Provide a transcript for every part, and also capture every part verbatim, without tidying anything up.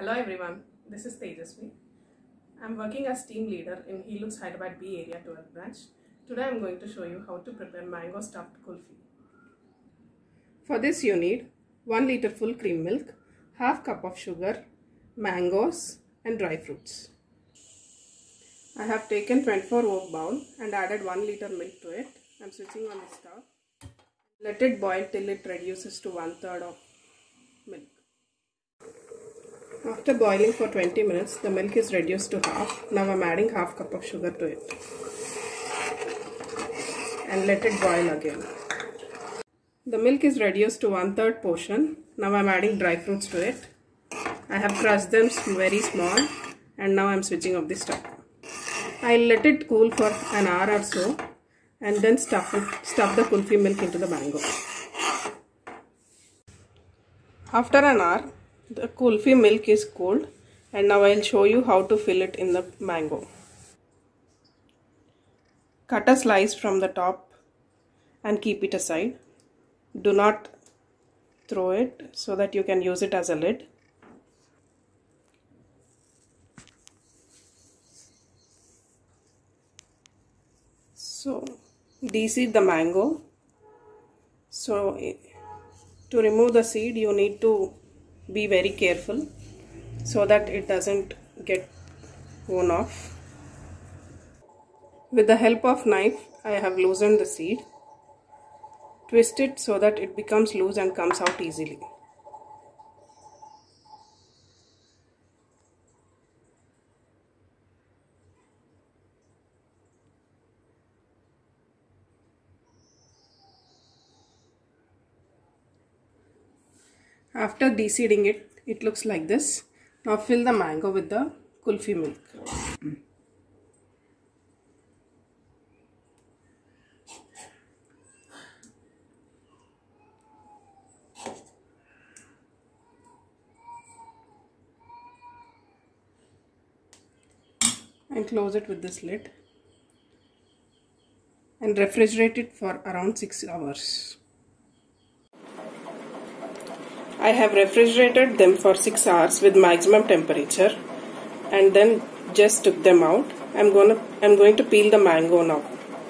Hello everyone, this is Tejasvi. I am working as team leader in Helux Hyderabad B area twelfth branch. Today I am going to show you how to prepare mango stuffed kulfi. For this you need one liter full cream milk, half cup of sugar, mangoes and dry fruits. I have taken twenty-four oak bowl and added one liter milk to it. I am switching on the stove. Let it boil till it reduces to one third of milk. After boiling for twenty minutes, the milk is reduced to half. Now I am adding half cup of sugar to it and let it boil again. The milk is reduced to one third portion. Now I am adding dry fruits to it. I have crushed them very small and now I am switching off the stove. I will let it cool for an hour or so and then stuff it, stuff the kulfi milk into the mango. After an hour, the kulfi milk is cooled and now I will show you how to fill it in the mango. Cut a slice from the top and keep it aside. Do not throw it so that you can use it as a lid. So, de-seed the mango. So, to remove the seed you need to be very careful so that it doesn't get worn off. With the help of knife, I have loosened the seed. Twist it so that it becomes loose and comes out easily. After de-seeding it, it looks like this. Now fill the mango with the kulfi milk. And close it with this lid and refrigerate it for around six hours. I have refrigerated them for six hours with maximum temperature and then just took them out. I'm gonna I'm going to peel the mango now.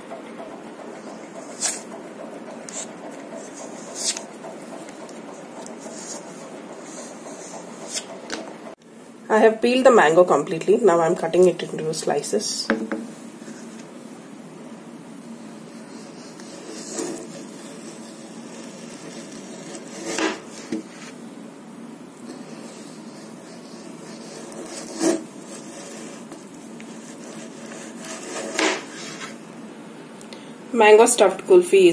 I have peeled the mango completely. Now I'm cutting it into slices. Mango stuffed kulfi is